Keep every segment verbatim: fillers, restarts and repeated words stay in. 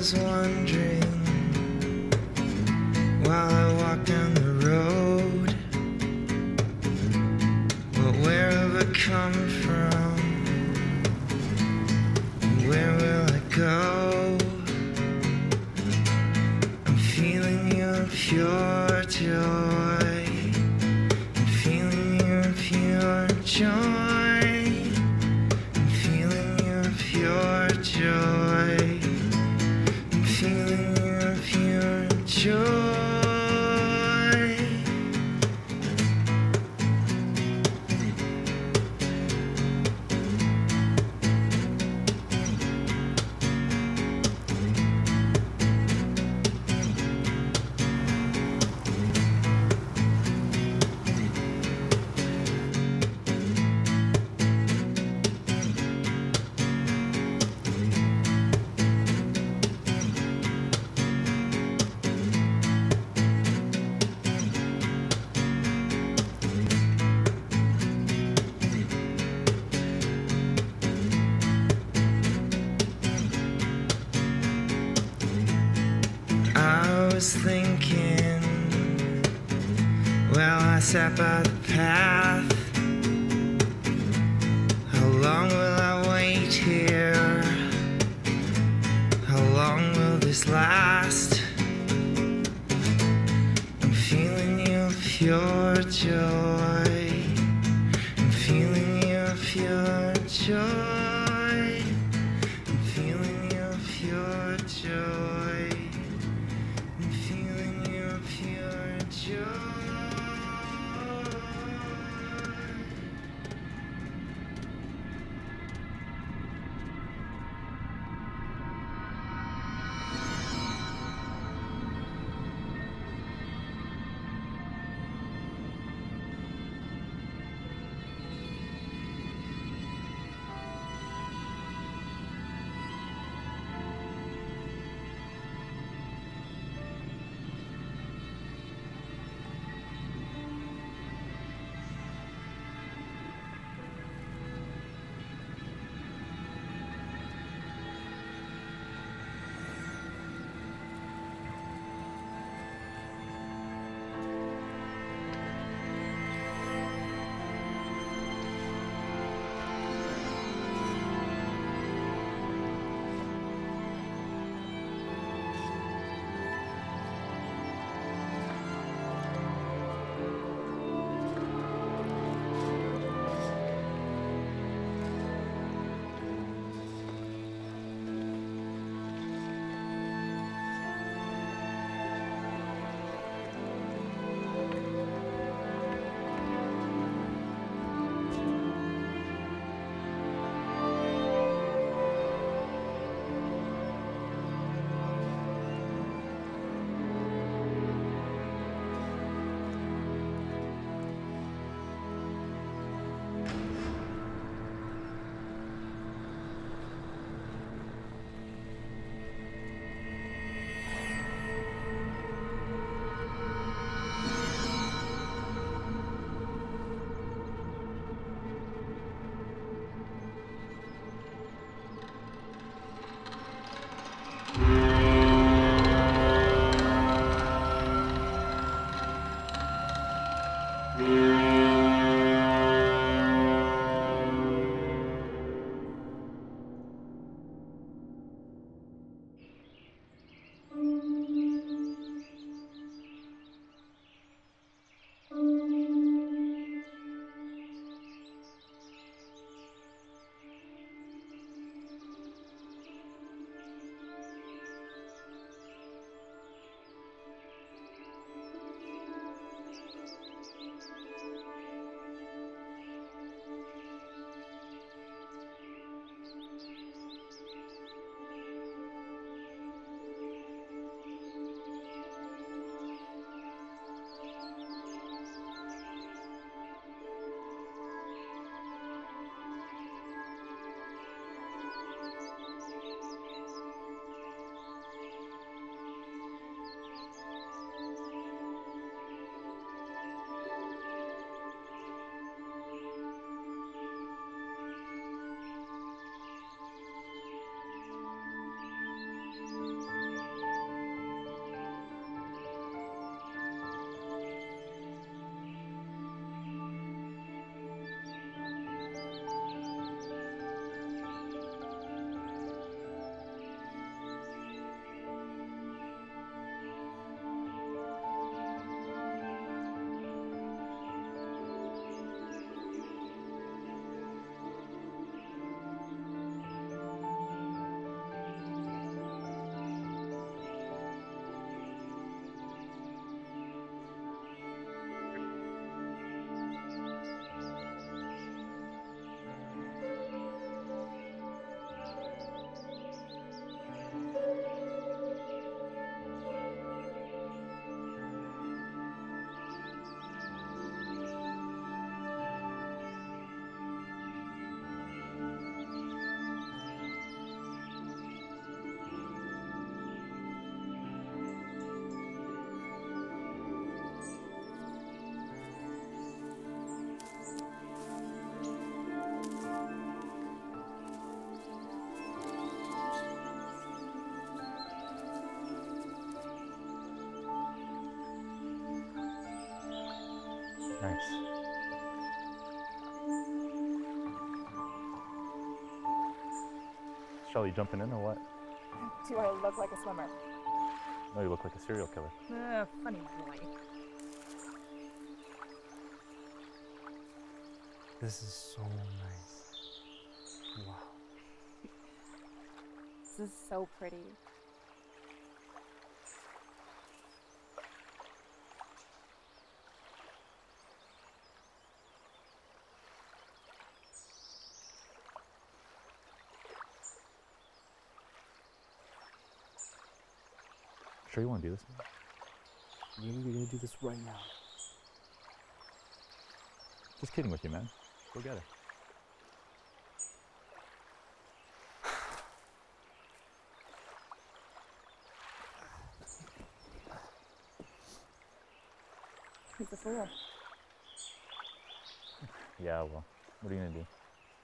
was wondering while I walked down the road, but where have I come from? And where will I go? I'm feeling your pure joy. I'm feeling your pure joy. I'm feeling your pure joy. I'm feeling your pure joy. I was thinking, well, I sat by the path. How long will I wait here? How long will this last? I'm feeling your pure joy. I'm feeling your pure joy. I'm feeling your pure joy. I'm feeling your pure joy. Nice. Shelly, you jumping in or what? Do I look like a swimmer? No, you look like a serial killer. Uh, funny boy. This is so nice. Wow. This is so pretty. Sure you want to do this? Really, we're gonna do this right now. Just kidding with you, man. Go get it. He's a fool. Yeah, well, what are you gonna do?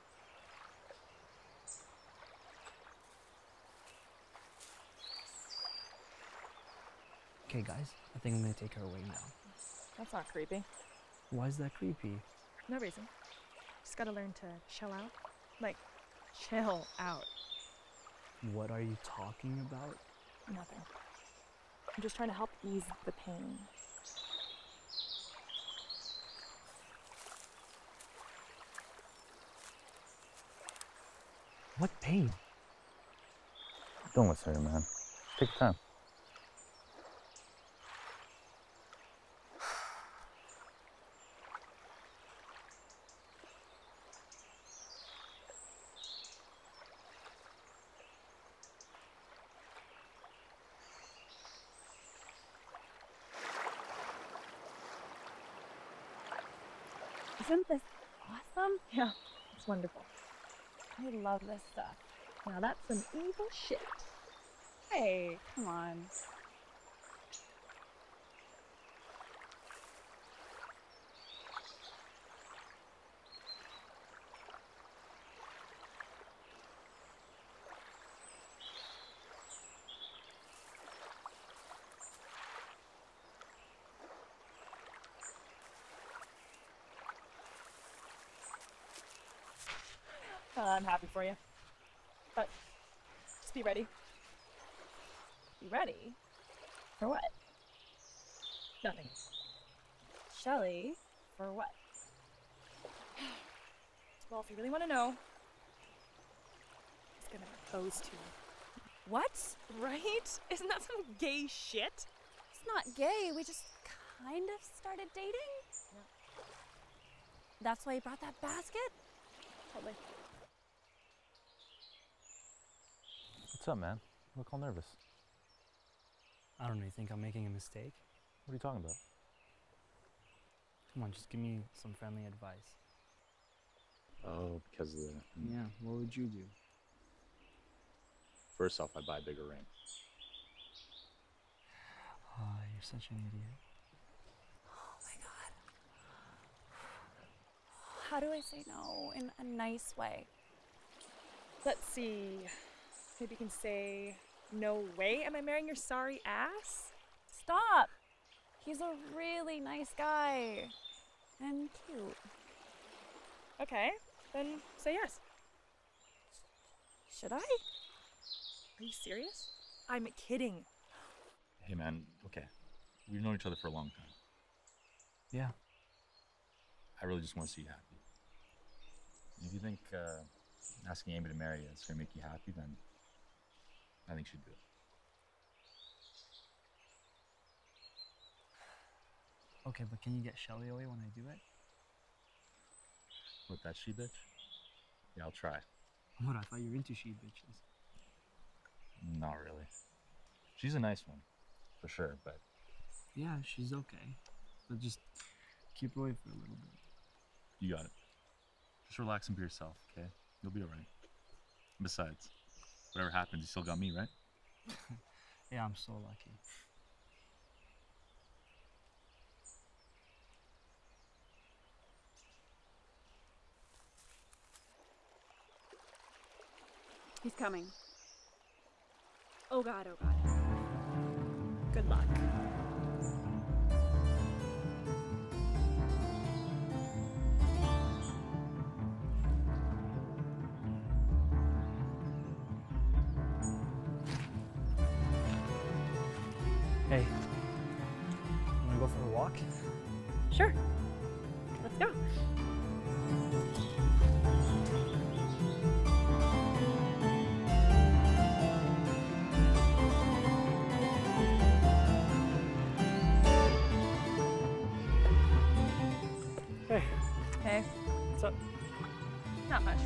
Okay, guys, I think I'm gonna take her away now. That's not creepy. Why is that creepy? No reason. Just gotta learn to chill out. Like, chill out. What are you talking about? Nothing. I'm just trying to help ease the pain. What pain? Don't listen to her, man. Take your time. Isn't this awesome? Yeah, it's wonderful. I love this stuff. Now that's some evil shit. Hey, come on. Uh, I'm happy for you. But just be ready. Be ready? For what? Nothing. Shelly, for what? Well, if you really want to know, he's gonna propose to you. What? Right? Isn't that some gay shit? It's not gay. We just kind of started dating. Yeah. That's why you brought that basket? Totally. What's up, man? You look all nervous. I don't know, you think I'm making a mistake? What are you talking about? Come on, just give me some friendly advice. Oh, because of the... Yeah, what would you do? First off, I'd buy a bigger ring. Oh, you're such an idiot. Oh my god. How do I say no in a nice way? Let's see. Maybe you can say, no way am I marrying your sorry ass? Stop! He's a really nice guy. And cute. Okay, then say yes. Should I? Are you serious? I'm kidding. Hey, man, okay. We've known each other for a long time. Yeah. I really just want to see you happy. If you think uh, asking Amy to marry you is going to make you happy, then I think she'd do it. Okay, but can you get Shelly away when I do it? With that she bitch? Yeah, I'll try. What, I thought you were into she bitches. Not really. She's a nice one, for sure, but... Yeah, she's okay. But just keep her away for a little bit. You got it. Just relax and be yourself, okay? You'll be alright. Besides, whatever happens, you still got me, right? Yeah, I'm so lucky. He's coming. Oh god, oh god. Good luck. Hey, wanna go for a walk? Sure. Let's go. Hey, Hey, what's up? not much.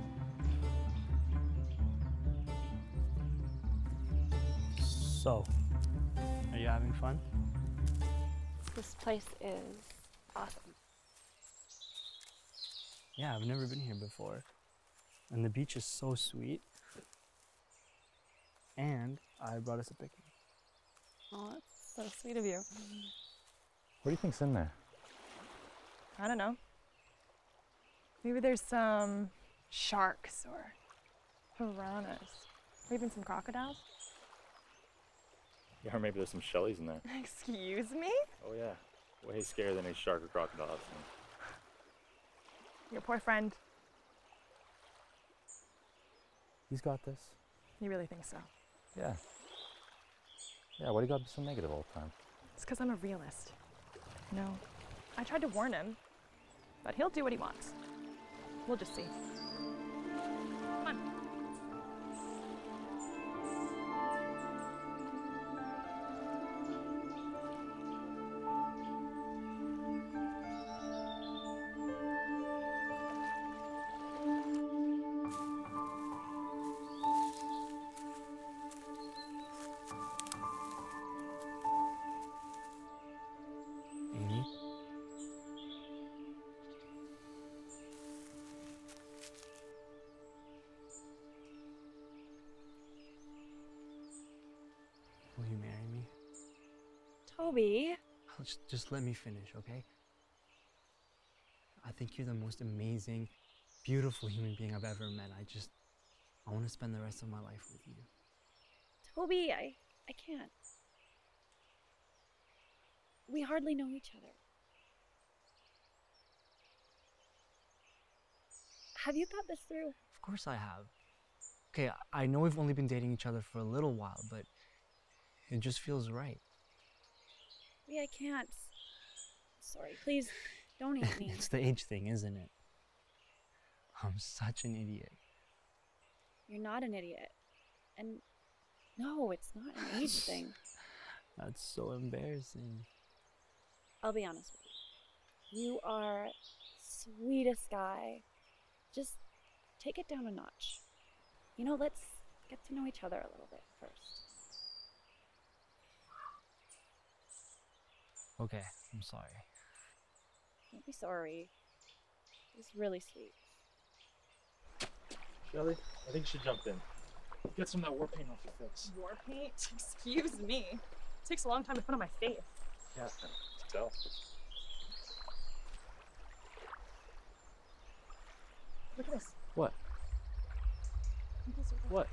So, are you having fun? This place is awesome. Yeah, I've never been here before. And the beach is so sweet. And I brought us a picnic. Oh, that's so sweet of you. What do you think's in there? I don't know. Maybe there's some sharks or piranhas, or even some crocodiles. Yeah, or maybe there's some Shellys in there. Excuse me? Oh yeah, way scarier than a shark or crocodile. I've seen. Your poor friend. He's got this. You really think so? Yeah. Yeah, why do you gotta be so negative all the time? It's because I'm a realist. No, I tried to warn him, but he'll do what he wants. We'll just see. Come on. Amy? Will you marry me? Toby. Just, just let me finish, okay? I think you're the most amazing, beautiful human being I've ever met. I just, I want to spend the rest of my life with you. Toby, I, I can't. We hardly know each other. Have you thought this through? Of course I have. Okay, I I know we've only been dating each other for a little while, but it just feels right. Toby, I can't. Sorry, please don't hate me. It's the age thing, isn't it? I'm such an idiot. You're not an idiot. And no, it's not an age thing. That's so embarrassing. I'll be honest with you. You are sweetest guy. Just take it down a notch. You know, let's get to know each other a little bit first. Okay, I'm sorry. Don't be sorry. It's really sweet. Shelly, I think you should jump in. Get some of that war paint off your face. War paint? Excuse me. It takes a long time to put on my face. Yeah, I can tell. Look at this. What? What?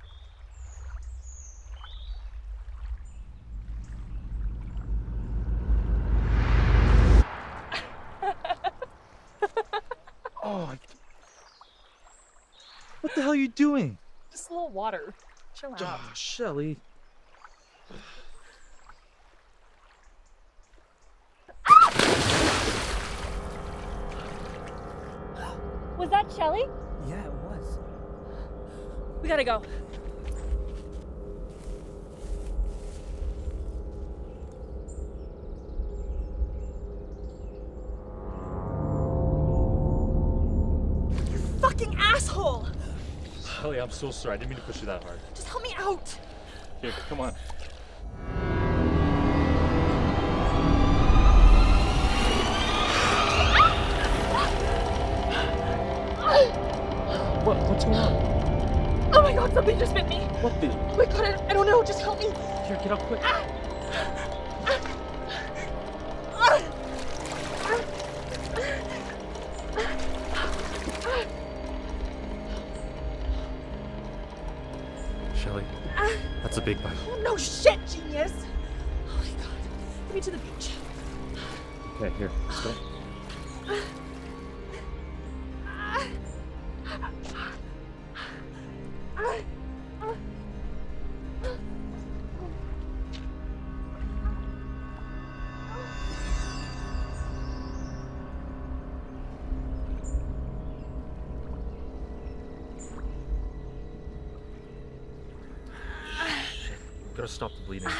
Oh, I... What the hell are you doing? Just a little water. Chill out. Oh, Shelly. Was that Shelly? Yeah, it was. We gotta go. You fucking asshole! Shelly, I'm so sorry. I didn't mean to push you that hard. Just help me out! Here, come on. What? What's going on? Oh my god, something just bit me! What the? Oh my god, I, I don't know, just help me! Here, get up quick. Shelly, that's a big bite. Oh no shit, genius! Oh my god, get me to the beach. Okay, here, let's go. Gotta stop the bleeding.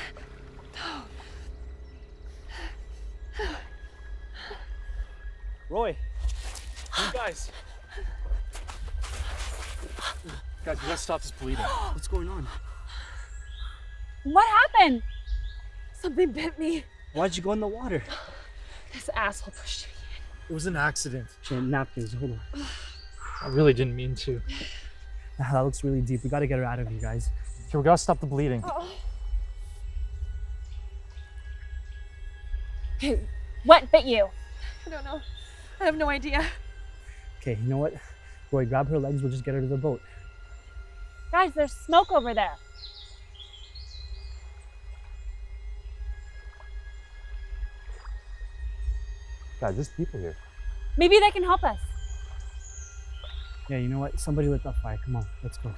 Roy! You guys! Guys, we gotta stop this bleeding. What's going on? What happened? Something bit me. Why'd you go in the water? This asshole pushed me. It was an accident. Shit, napkins, hold on. I really didn't mean to. That looks really deep. We gotta get her out of here, guys. Okay, we gotta stop the bleeding. Oh. Okay, what bit you? I don't know. I have no idea. Okay, you know what? Roy, grab her legs. We'll just get her to the boat. Guys, there's smoke over there. Guys, there's people here. Maybe they can help us. Yeah, you know what? Somebody lit that fire. Come on, let's go.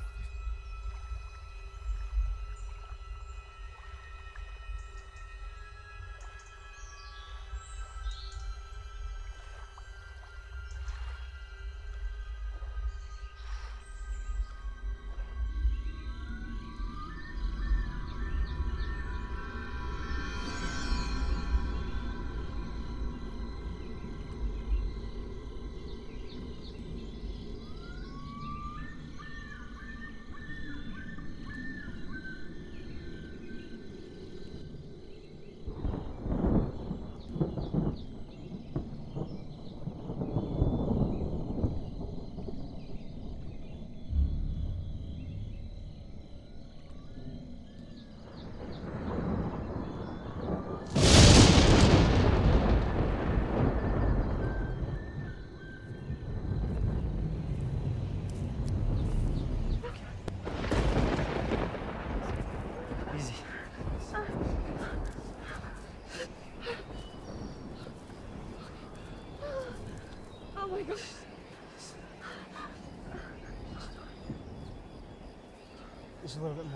Just a little bit more.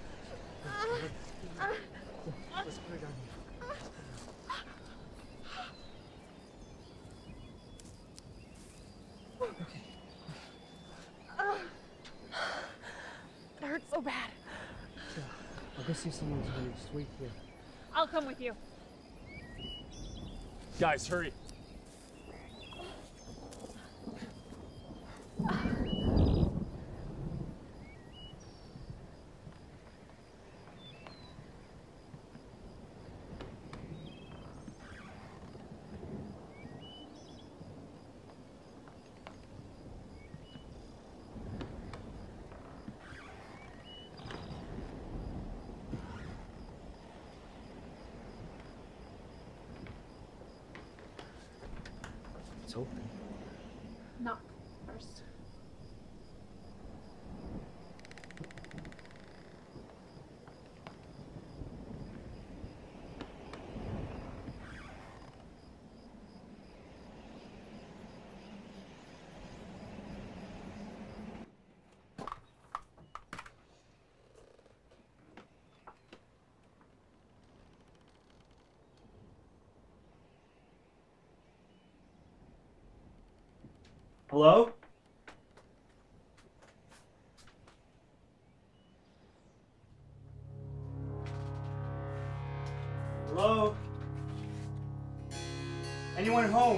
Let's put it down here. Okay. It hurts so bad. Yeah, I'll go see someone's hurt. Just wait here. I'll come with you. Guys, hurry. It's open. Knock first. Hello? Hello? Anyone home?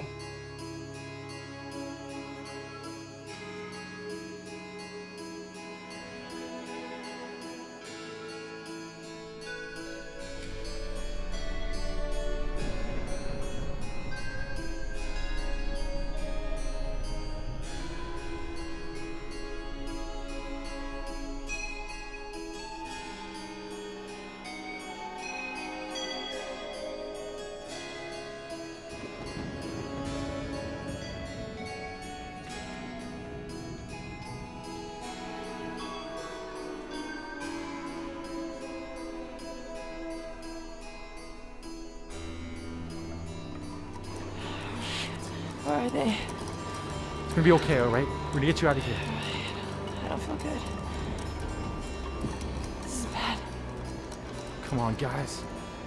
Where are they? It's gonna be okay, all right? We're gonna get you out of here. I don't feel good. This is bad. Come on, guys.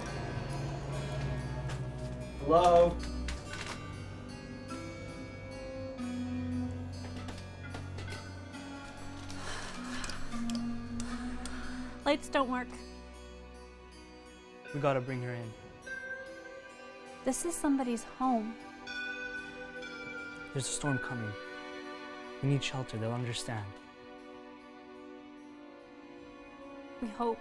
Hello? Lights don't work. We gotta bring her in. This is somebody's home. There's a storm coming. We need shelter, they'll understand. We hope.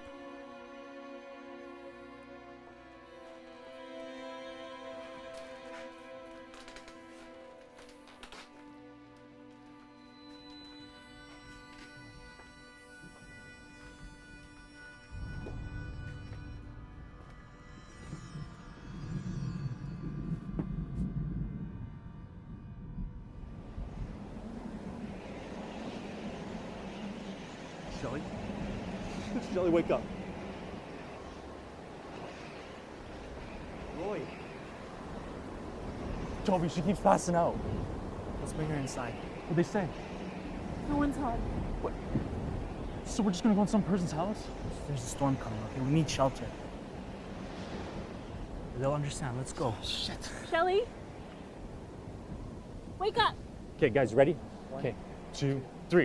Shelly? Shelly, wake up. Roy. Toby, she keeps passing out. Let's bring her inside. What'd they say? No one's home. What? So we're just gonna go in some person's house? There's a storm coming, okay? We need shelter. They'll understand. Let's go. Shit. Shelly? Wake up! Okay, guys, ready? Okay, two, three.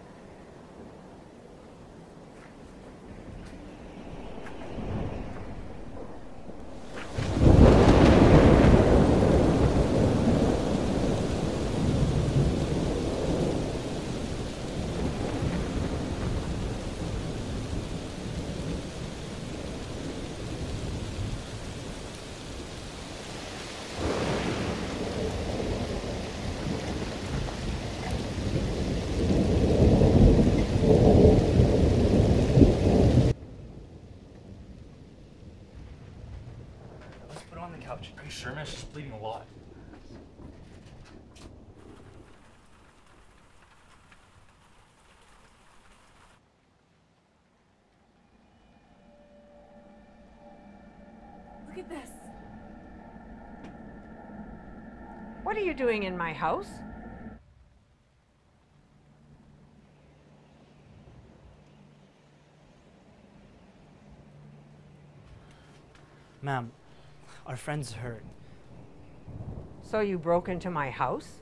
On the couch. Are you sure, man? She's bleeding a lot. Look at this. What are you doing in my house? Ma'am, our friend's hurt. So you broke into my house?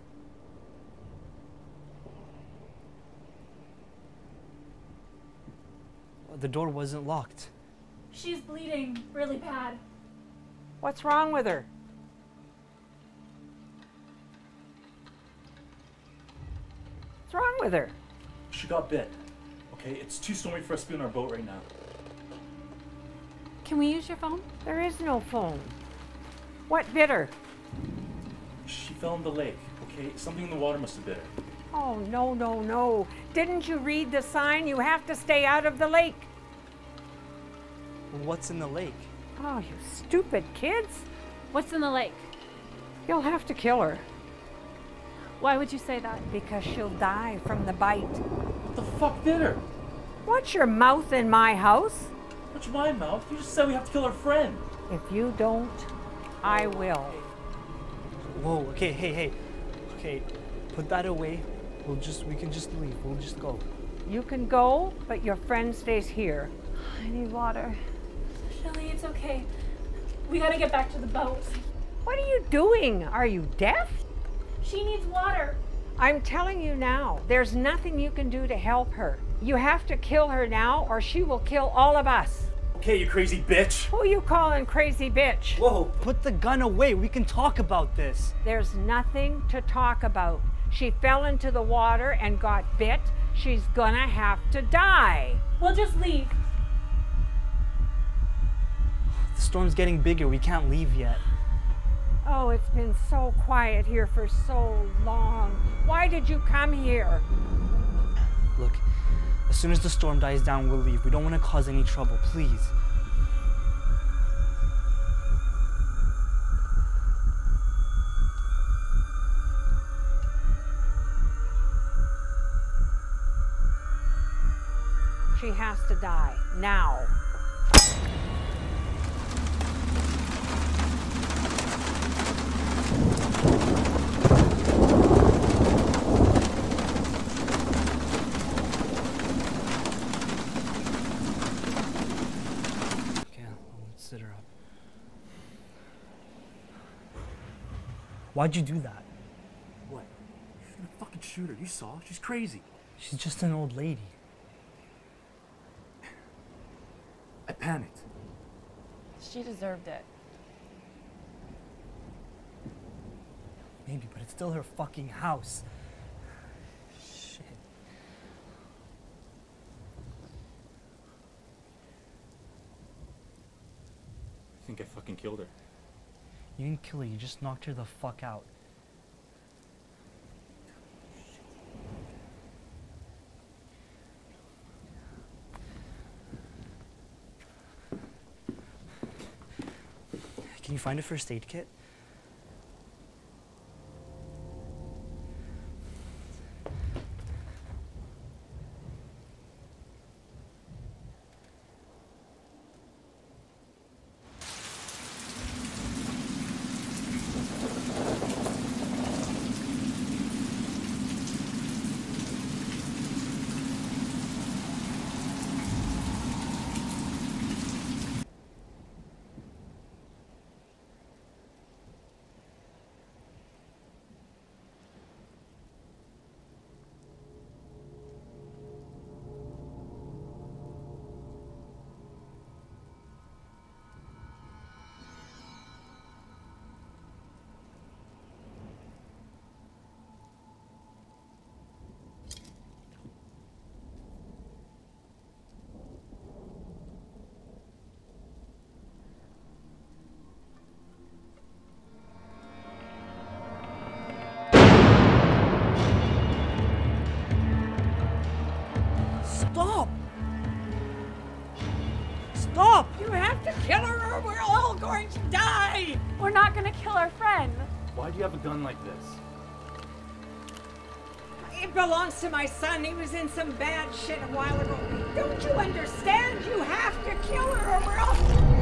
The door wasn't locked. She's bleeding really bad. What's wrong with her? What's wrong with her? She got bit. Okay, it's too stormy for us to be on our boat right now. Can we use your phone? There is no phone. What bit her? She fell in the lake, okay? Something in the water must have bit her. Oh, no, no, no. Didn't you read the sign? You have to stay out of the lake. What's in the lake? Oh, you stupid kids. What's in the lake? You'll have to kill her Why would you say that? because she'll die from the bite. What the fuck did her? What's your mouth in my house? What's my mouth? You just said we have to kill our friend. If you don't, I will. Whoa, okay, hey, hey. Okay, put that away. We'll just, we can just leave. We'll just go. You can go, but your friend stays here. I need water. Shelly, it's okay. We gotta get back to the boat. What are you doing? Are you deaf? She needs water. I'm telling you now, there's nothing you can do to help her. You have to kill her now, or she will kill all of us. Okay, you crazy bitch. Who you calling crazy bitch? Whoa, put the gun away. We can talk about this. There's nothing to talk about. She fell into the water and got bit. She's gonna have to die. We'll just leave. The storm's getting bigger. We can't leave yet. Oh, it's been so quiet here for so long. Why did you come here? Look, as soon as the storm dies down, we'll leave. We don't want to cause any trouble, please. She has to die now. Okay, let's sit her up. Why'd you do that? What? You're gonna fucking shoot her. You saw? She's crazy. She's just an old lady. I panicked. She deserved it. Maybe, but it's still her fucking house. Shit. I think I fucking killed her. You didn't kill her, you just knocked her the fuck out. Can you find a first aid kit? Stop! Stop! You have to kill her or we're all going to die! We're not gonna kill our friend. Why do you have a gun like this? It belongs to my son. He was in some bad shit a while ago. Don't you understand? You have to kill her or we're all...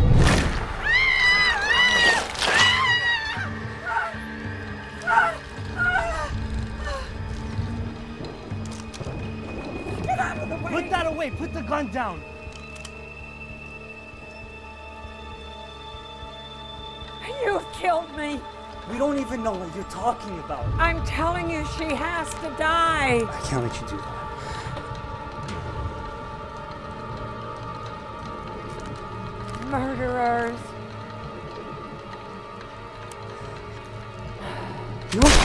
Get out of the way! Put that away! Put the gun down! You've killed me. We don't even know what you're talking about. I'm telling you, she has to die. I can't let you do that. Murderers. No!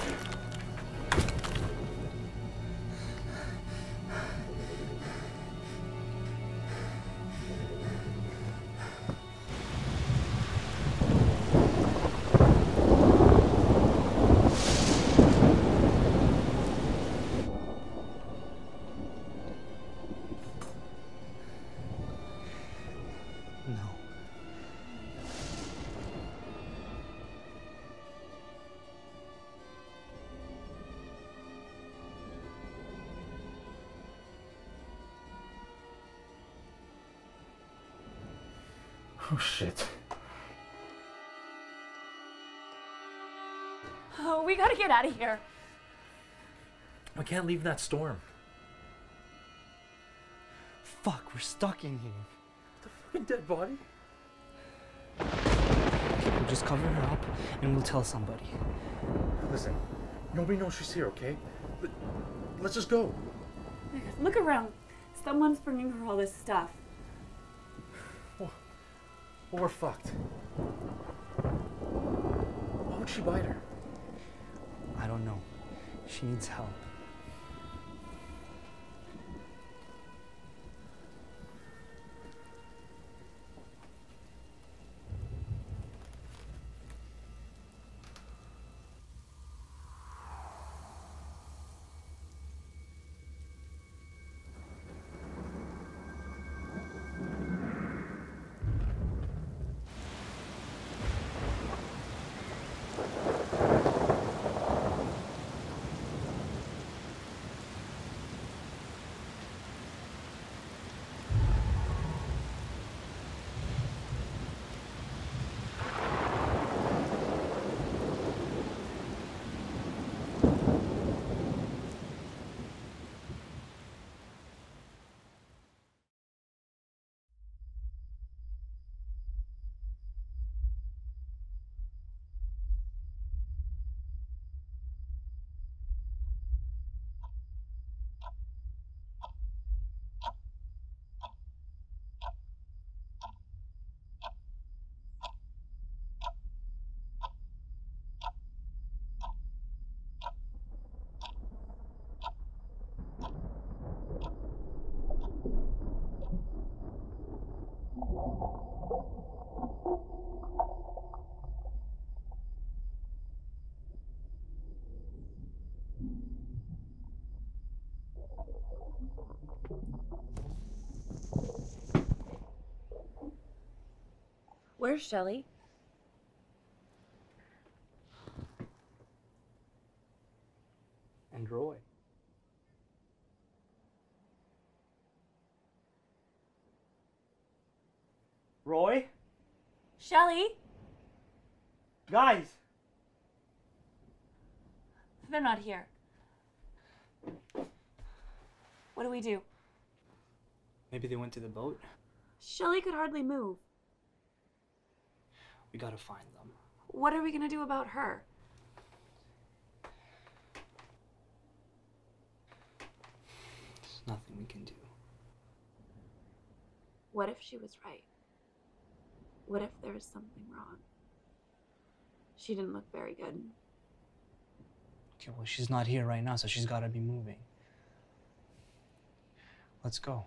Oh shit. Oh, we gotta get out of here. I can't leave that storm. Fuck, we're stuck in here. The fucking dead body? We'll just cover her up and we'll tell somebody. Listen, nobody knows she's here, okay? But let's just go. Look around. Someone's bringing her all this stuff. Well, well, we're fucked. Why would she bite her? I don't know. She needs help. Where's Shelly? And Roy. Roy? Shelly? Guys! They're not here. What do we do? Maybe they went to the boat. Shelly could hardly move. We gotta find them. What are we gonna do about her? There's nothing we can do. What if she was right? What if there was something wrong? She didn't look very good. Okay, well, she's not here right now, so she's gotta be moving. Let's go.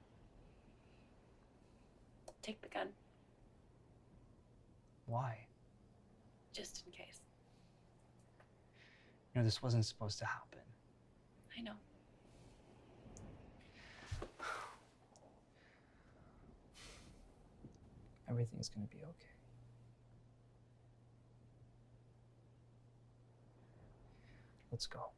Take the gun, Why? just in case. You know, this wasn't supposed to happen. I know. Everything's gonna be okay. Let's go.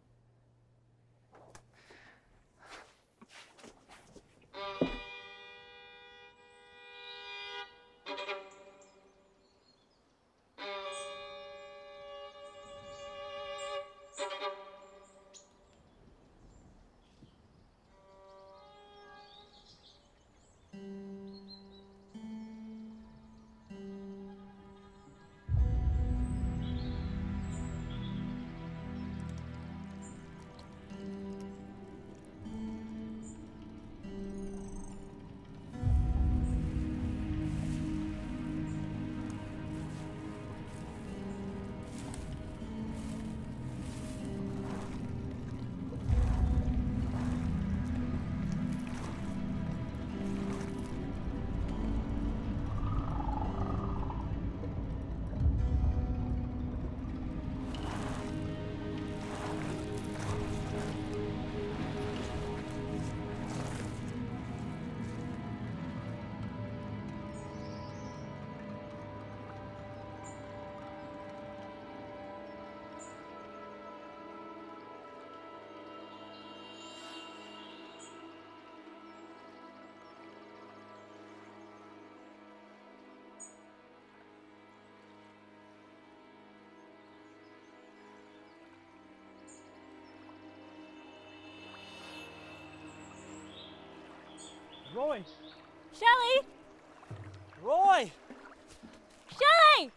Roy! Shelly! Roy! Shelly!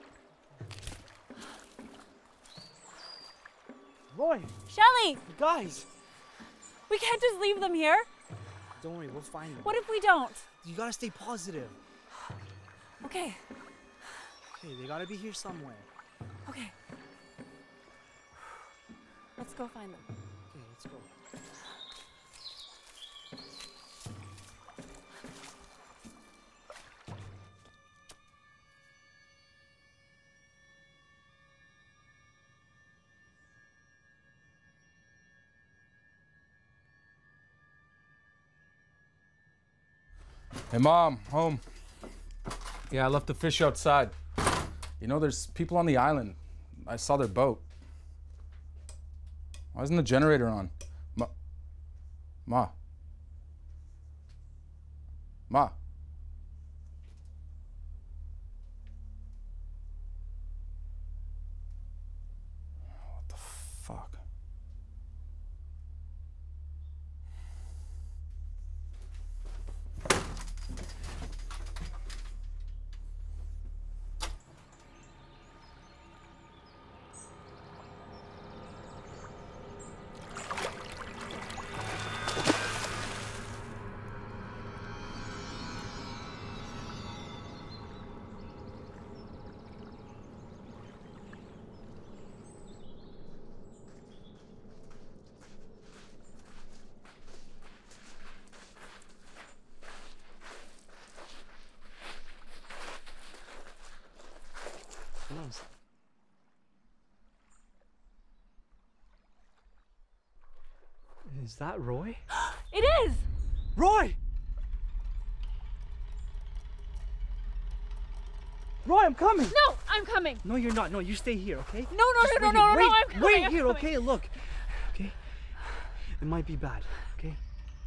Roy! Shelly! Guys! We can't just leave them here. Don't worry, we'll find them. What if we don't? You gotta stay positive. Okay, Hey, they gotta be here somewhere. okay. Let's go find them. Okay, let's go. Hey, Mom, home. Yeah, I left the fish outside. You know, there's people on the island. I saw their boat. Why isn't the generator on? Ma. Ma. Ma. What the fuck? unbeknownst. Is that Roy? It is! Roy! Roy, I'm coming! No, I'm coming! No, you're not. No, you stay here, okay? No, no, Just no, no, wait no, here. no, Wait, I'm coming! wait I'm here, coming. okay? Look. Okay? It might be bad, okay?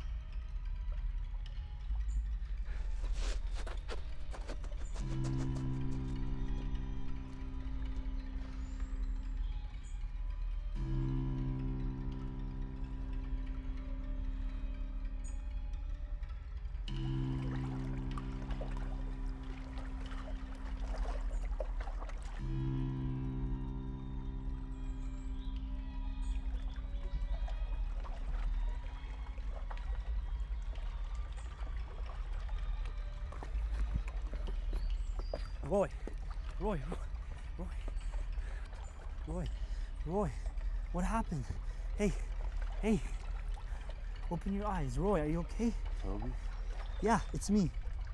Roy, Roy, Roy, Roy, Roy, what happened? Hey, hey, open your eyes. Roy, are you okay? Toby? Yeah, it's me.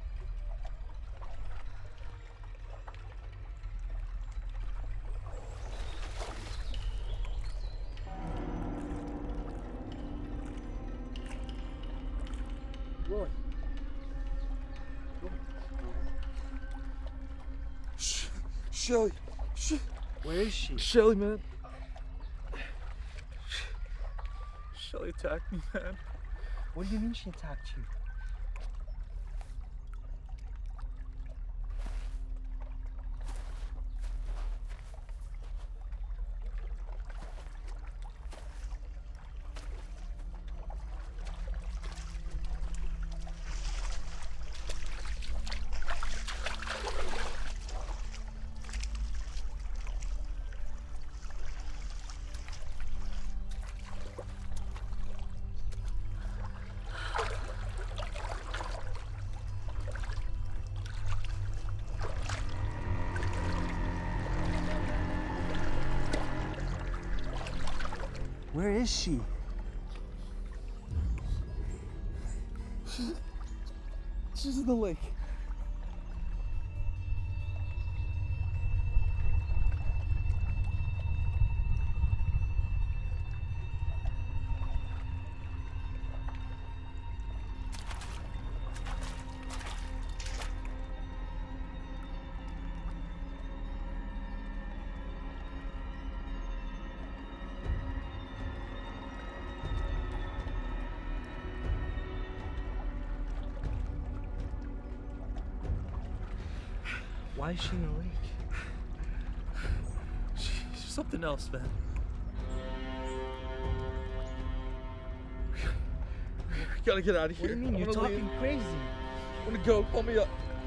Roy. Shelly, Sh Where is she? Shelly, man. Shelly attacked me, man. What do you mean she attacked you? Where is she? She's, she's in the lake. Why is she in the lake? She's something else, man. We gotta get out of here. What do you mean? I You're wanna talking leave. crazy. I wanna go. Call me up.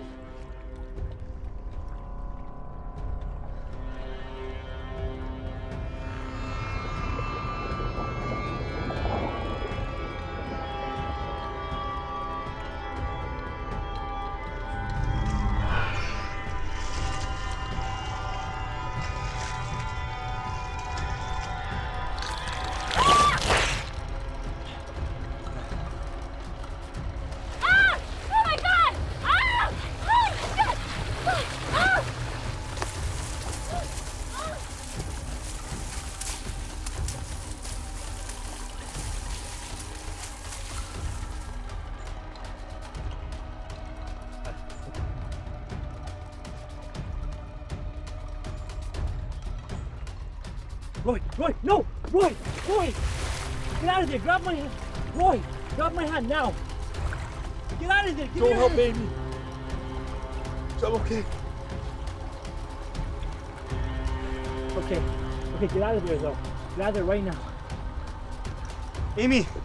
Roy, Roy, no! Roy, Roy! Get out of there, grab my hand. Roy, grab my hand now. Get out of there, get Go your help hand. Amy. I'm okay. Okay, okay, get out of there though. Get out of there right now. Amy!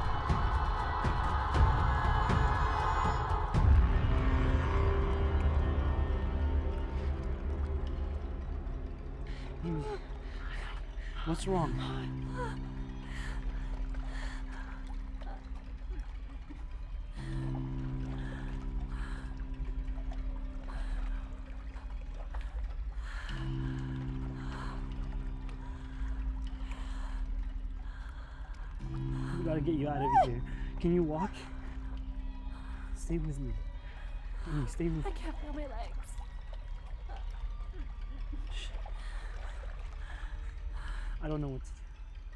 Amy, what's wrong? We gotta get you out of here. Can you walk? Stay with me. Amy, stay with me. I can't feel my legs. I don't know what to do.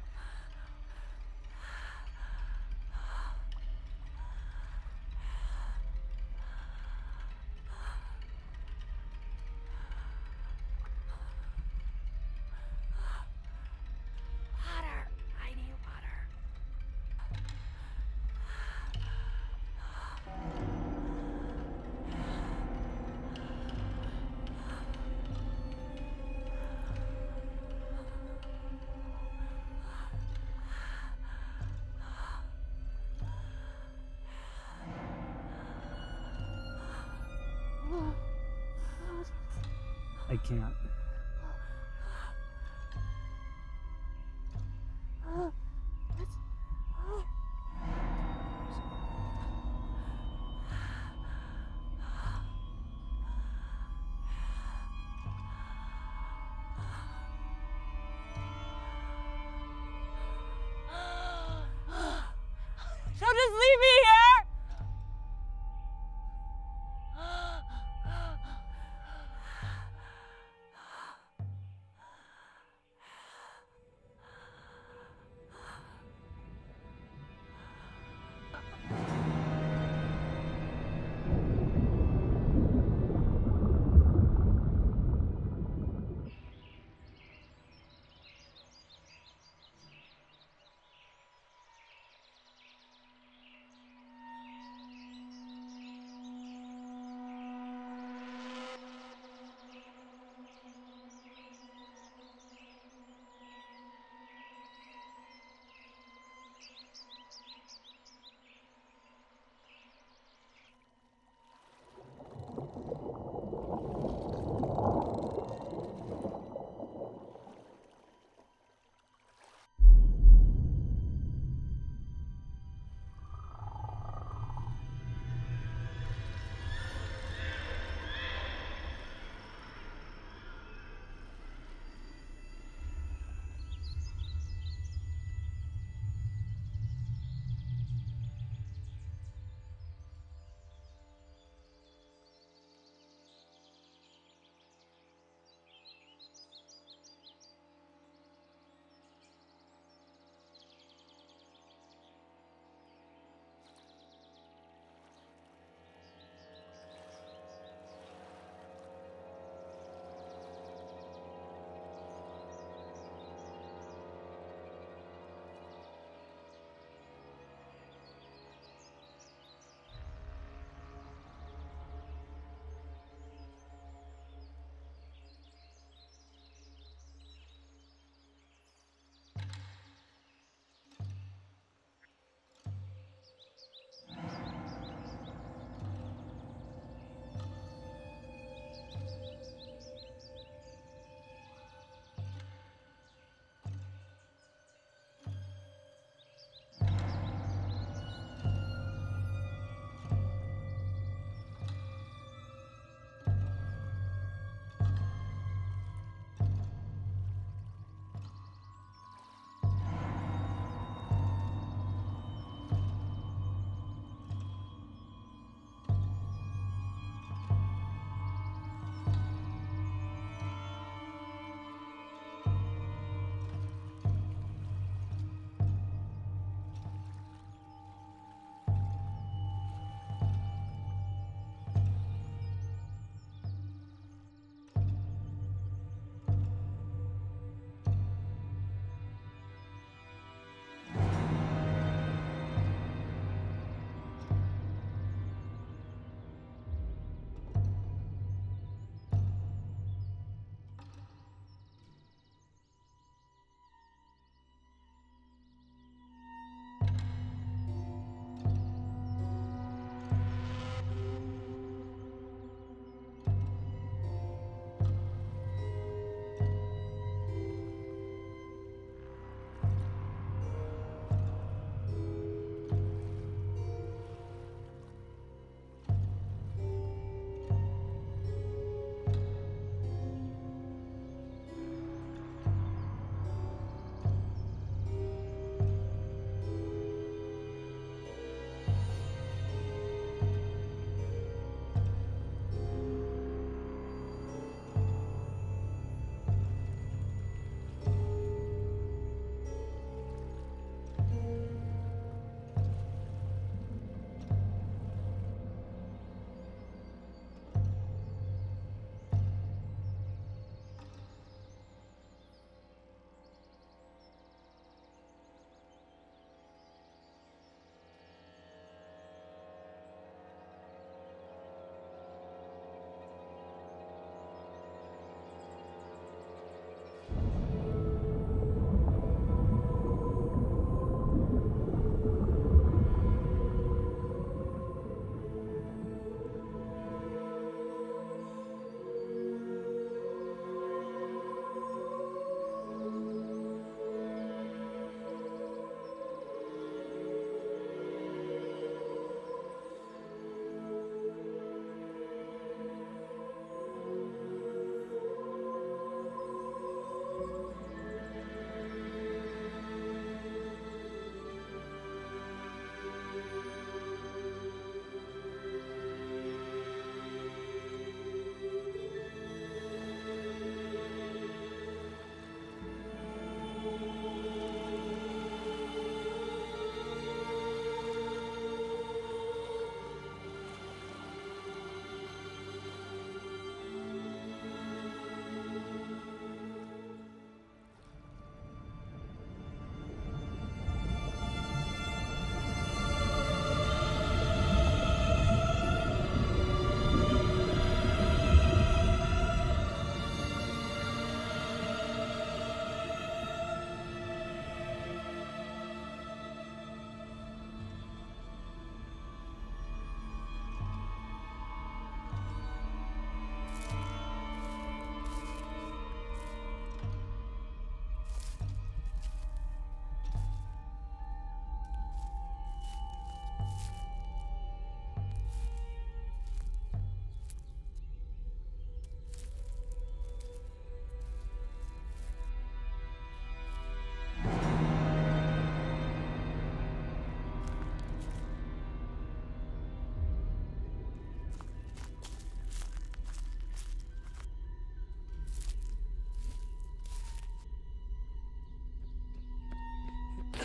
Water. I need water. I can't. So just leave me here.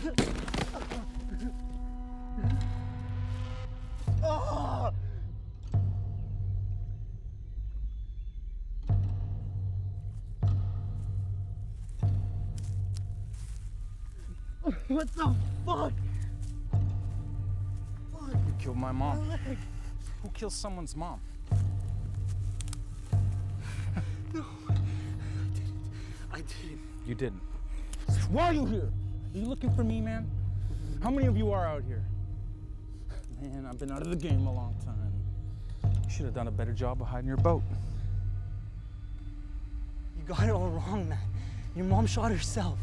Oh! What the fuck? Fuck. You killed my mom. Who kills someone's mom? No, I didn't. I didn't. You didn't. Why are you here? Are you looking for me, man? How many of you are out here? Man, I've been out of the game a long time. You should have done a better job of hiding your boat. You got it all wrong, man. Your mom shot herself.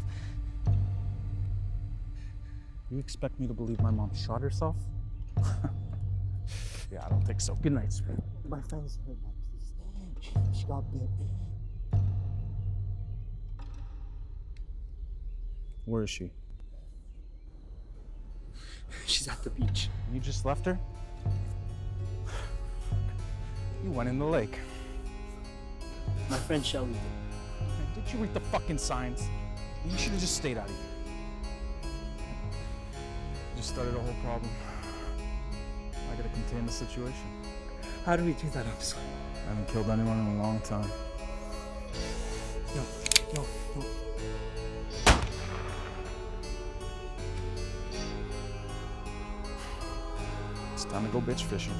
You expect me to believe my mom shot herself? Yeah, I don't think so. Good night, sweet. My friend's hurt, man. Please. She, she got bit. Where is she? She's at the beach. You just left her? You went in the lake. My friend Shelly did. Man, did you read the fucking signs? You should have just stayed out of here. Just started a whole problem. I gotta contain the situation. How do we do that? I'm sorry. I haven't killed anyone in a long time. No, no, no. It's time to go bitch fishing.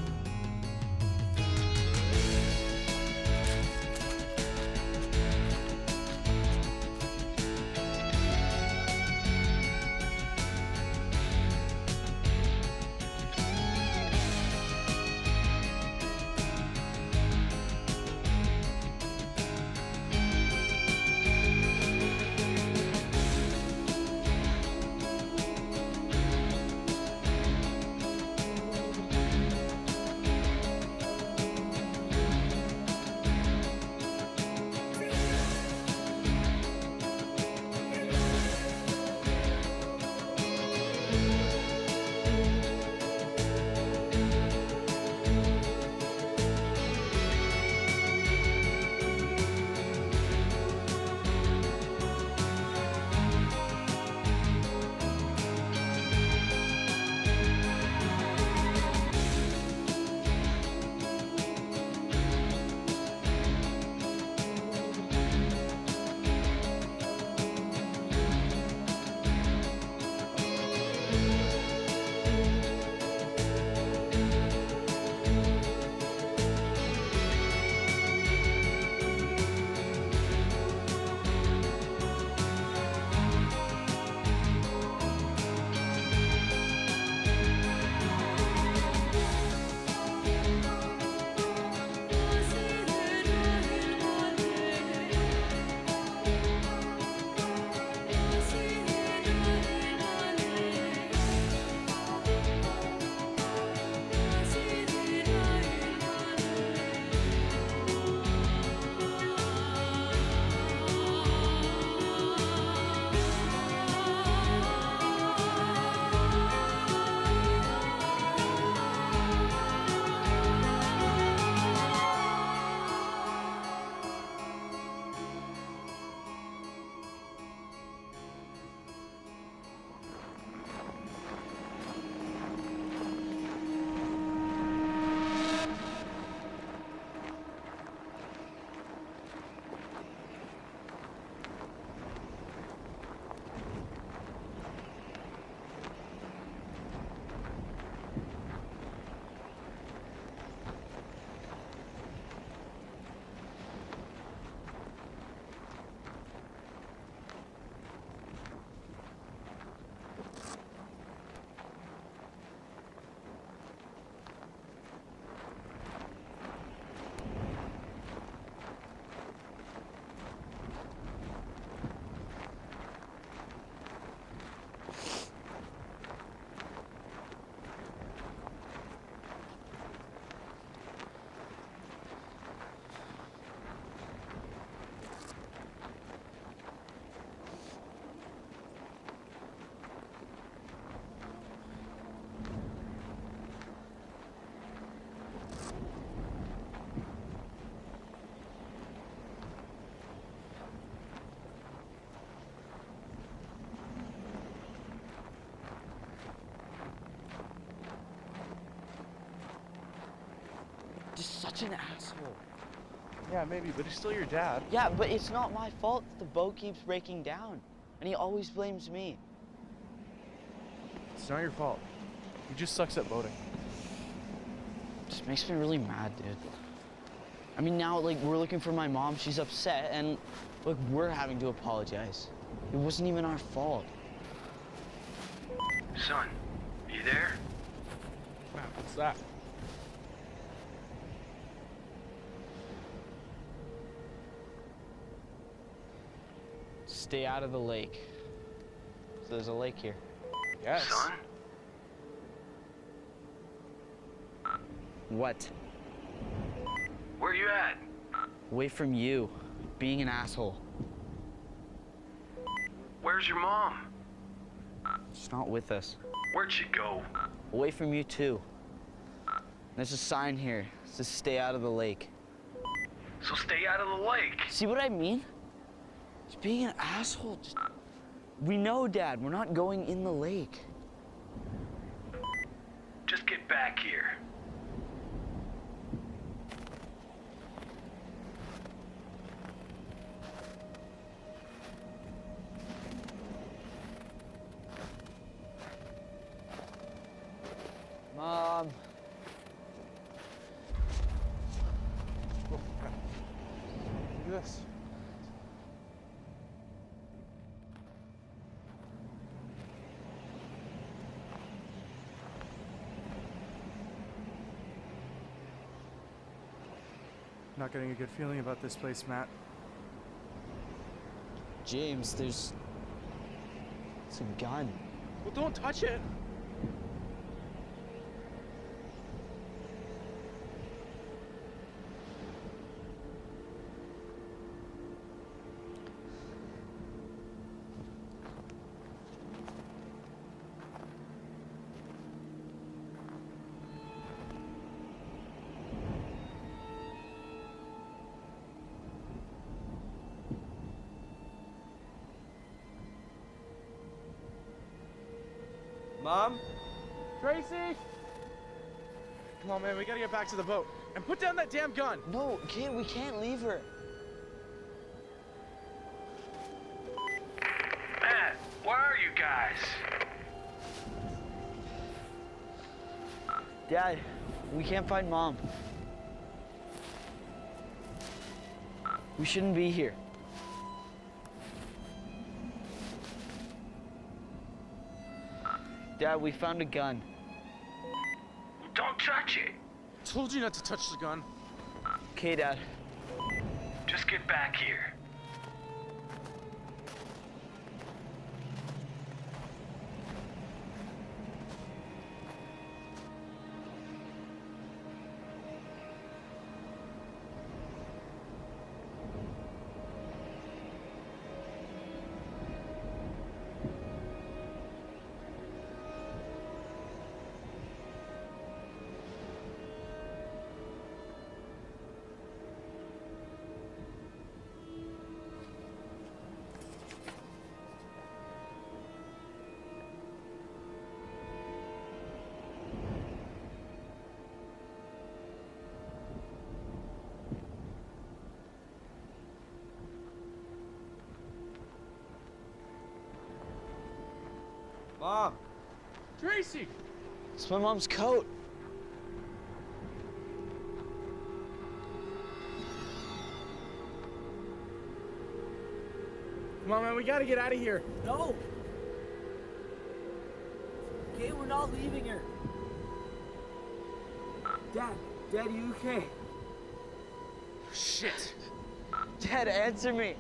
such an asshole. Yeah, maybe, but he's still your dad. Yeah, but it's not my fault that the boat keeps breaking down. And he always blames me. It's not your fault. He just sucks at boating. Just makes me really mad, dude. I mean, now, like, we're looking for my mom. She's upset, and, look, we're having to apologize. It wasn't even our fault. Son, you there? Matt, what's that? Stay out of the lake. So there's a lake here. Yes. Son? What? Where you at? Away from you. Being an asshole. Where's your mom? She's not with us. Where'd she go? Away from you, too. There's a sign here. It says stay out of the lake. So stay out of the lake. See what I mean? Just being an asshole. Just... We know, Dad. We're not going in the lake. Just get back here. Mom. Look at this. Not getting a good feeling about this place, Matt. James, there's... It's a gun. Well, don't touch it. Mom? Tracy! Come on, man, we gotta get back to the boat. And put down that damn gun! No, kid, we can't leave her. Matt, where are you guys? Dad, we can't find Mom. We shouldn't be here. Dad, we found a gun. Don't touch it. Told you not to touch the gun. Okay, Dad. Just get back here. Mom! Tracy! It's my mom's coat. Come on, man, we gotta get out of here. No! Okay, we're not leaving her. Dad, Dad, are you okay? Shit. Dad, answer me.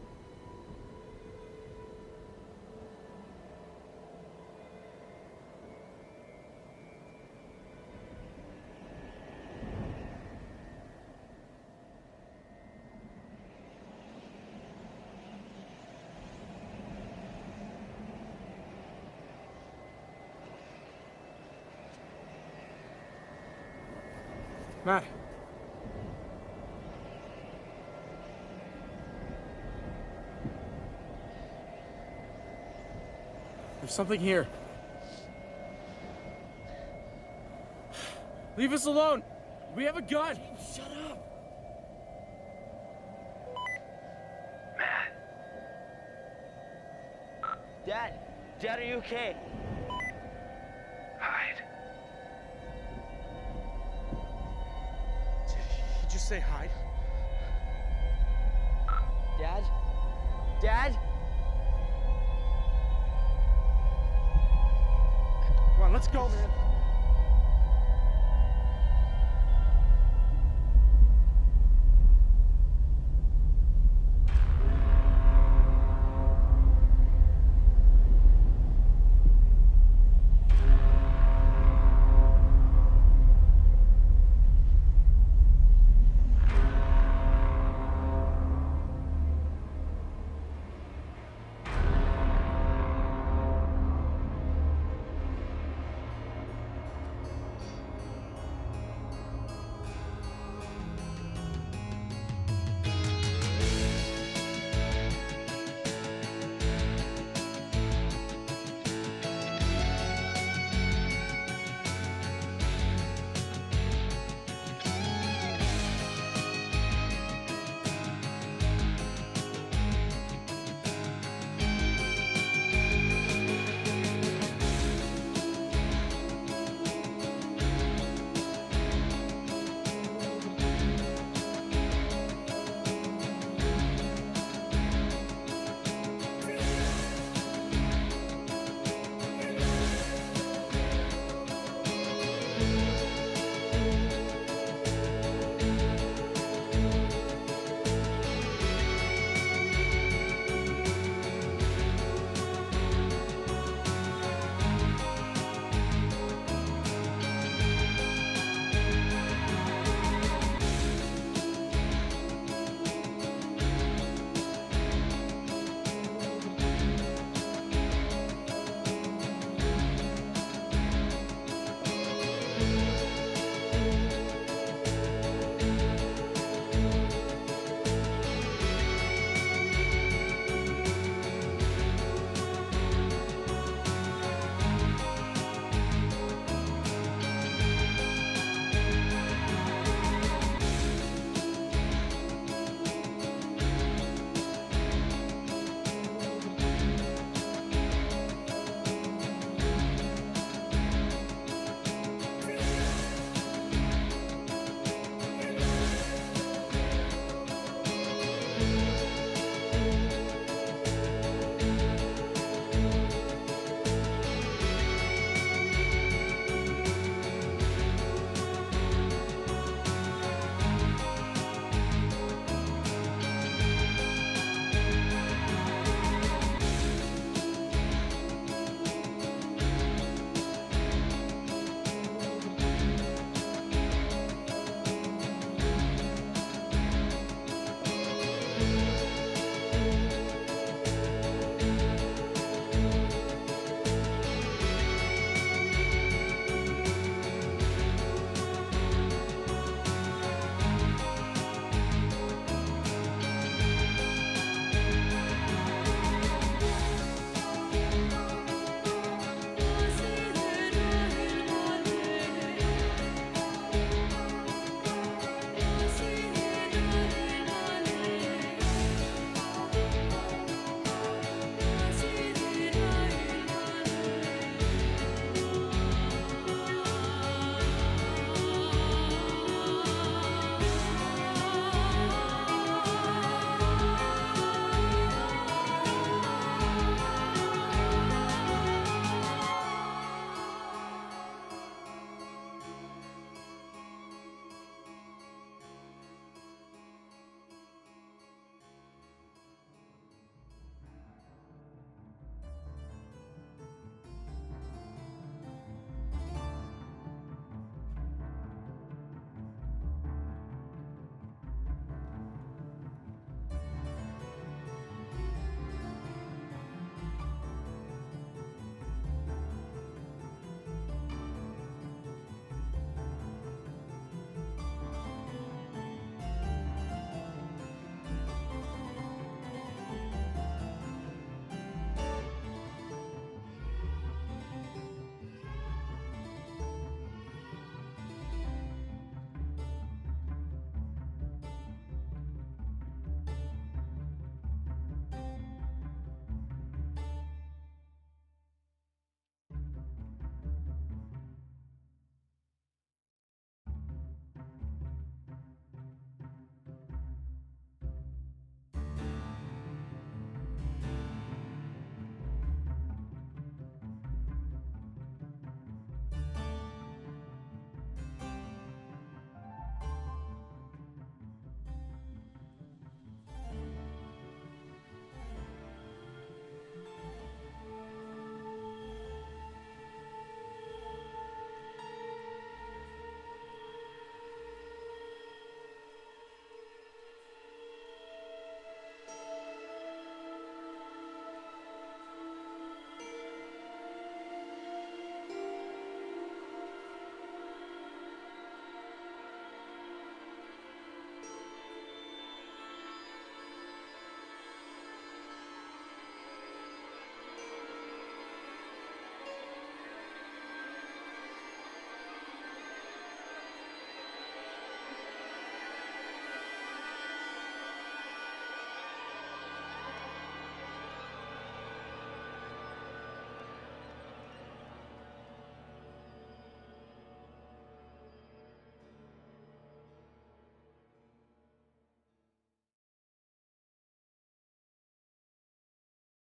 Matt. There's something here. Leave us alone. We have a gun. Shut up. Matt, Dad, Dad, are you okay? hide. Did he just say hide? Dad? Dad? Come on, let's go, man.